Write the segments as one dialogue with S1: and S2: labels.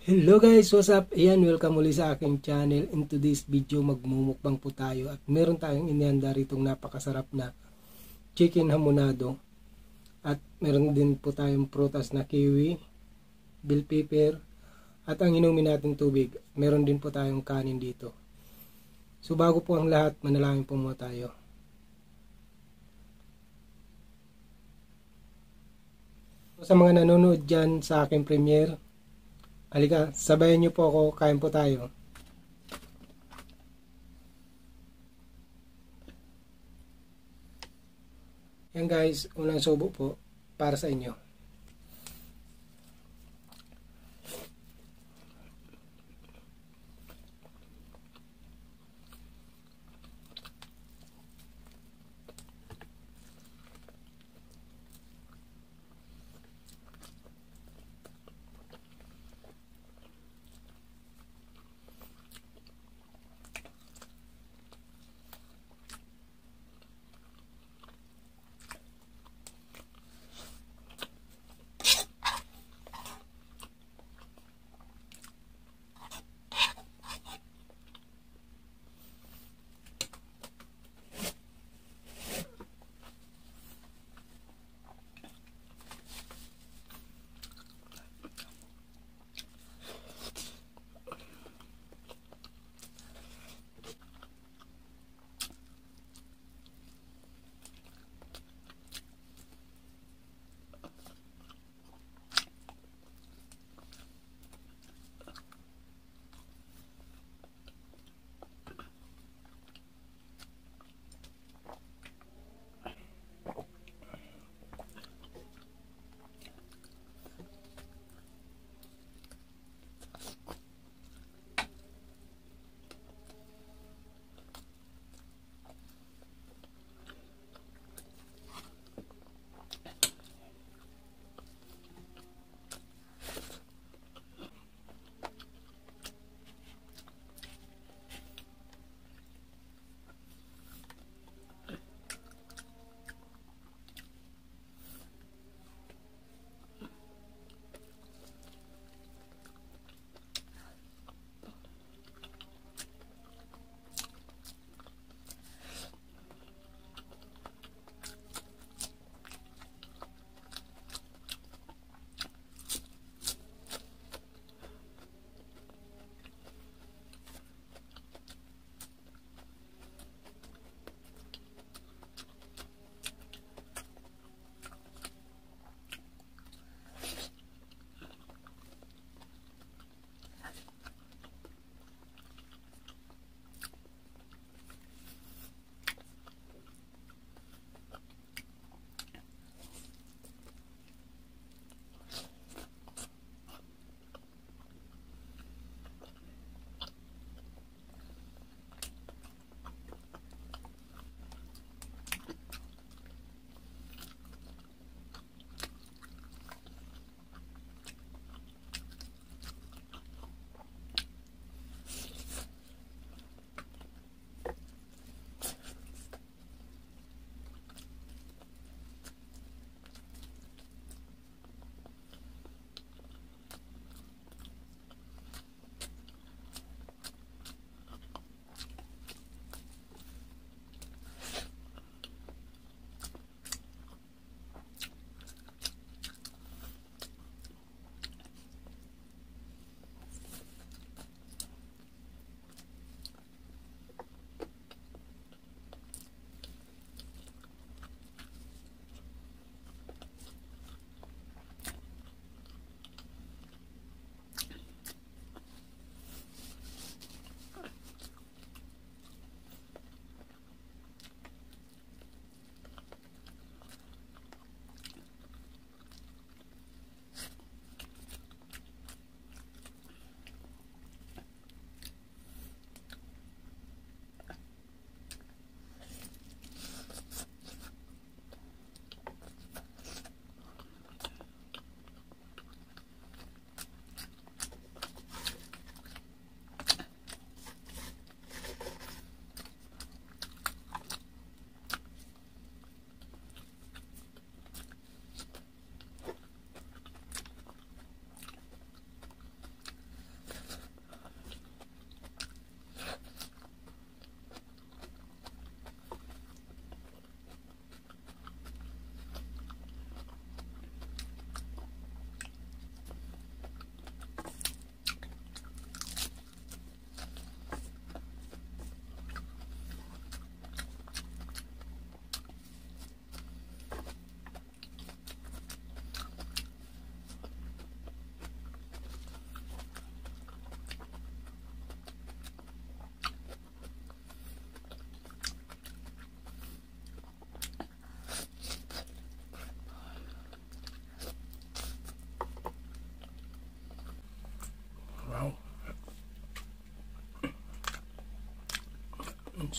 S1: Hello guys, what's up? Ayan, welcome muli sa aking channel. In today's video, magmumukbang po tayo at meron tayong inihanda ritong napakasarap na chicken hamonado. At meron din po tayong prutas na kiwi, bell pepper, at ang inumin natin tubig. Meron din po tayong kanin dito. So bago po ang lahat, manalangin po muna tayo. Sa mga nanonood dyan sa aking premiere, halika, sabayan niyo po ako, kain po tayo. Yan guys, unang subo po para sa inyo.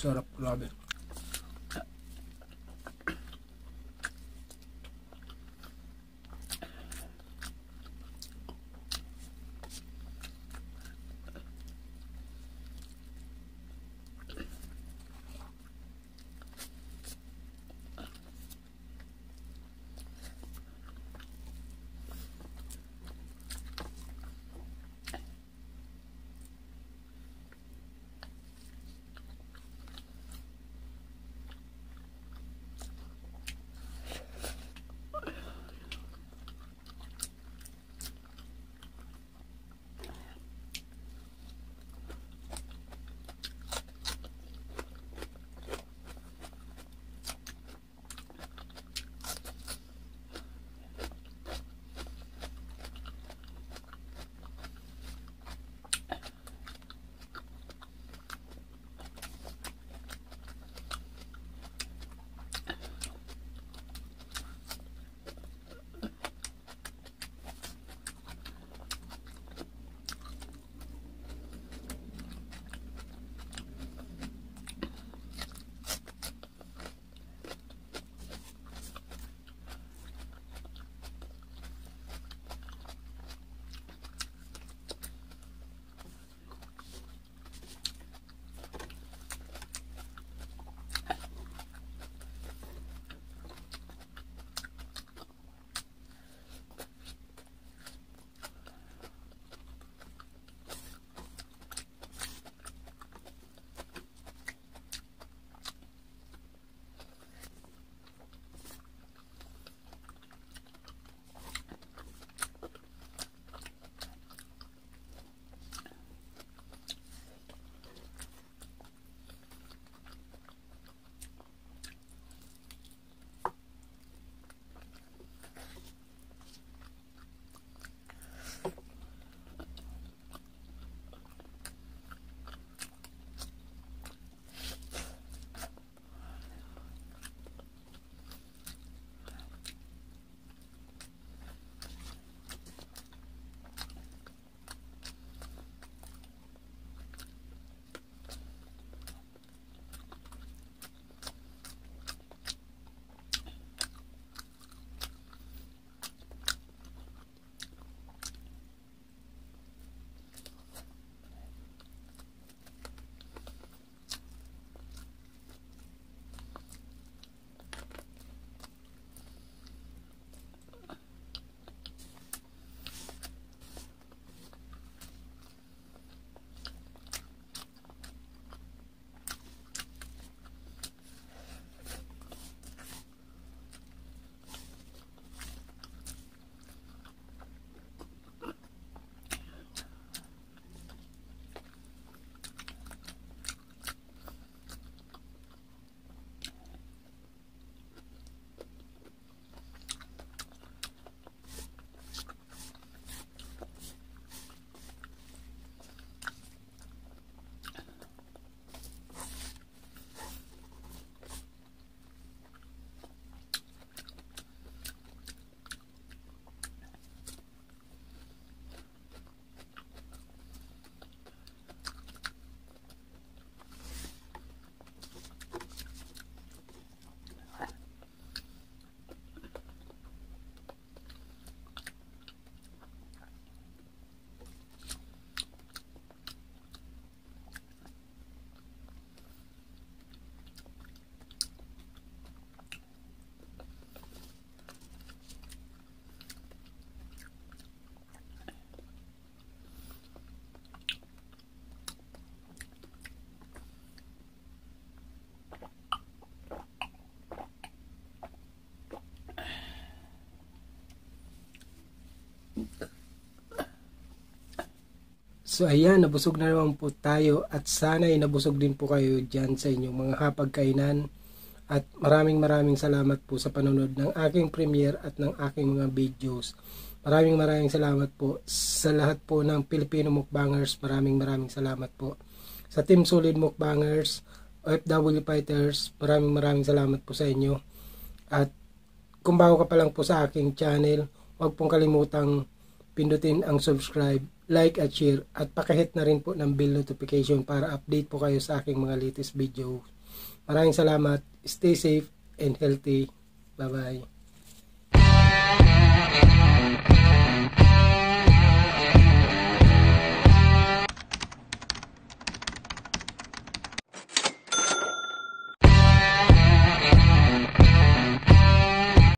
S1: Sarap, grabe. So ayan, nabusog na naman po tayo at sana ay nabusog din po kayo dyan sa inyong mga hapagkainan. At maraming salamat po sa panonood ng aking premiere at ng aking mga videos. Maraming salamat po sa lahat po ng Filipino mukbangers. Maraming salamat po. Sa Team Solid Mukbangers, OFW Fighters, maraming salamat po sa inyo. At kung bago ka pa lang po sa aking channel, huwag pong kalimutang pindutin ang subscribe, like at share, at pakihit na rin po ng bell notification para update po kayo sa aking mga latest video. Maraming salamat. Stay safe and healthy. Bye-bye.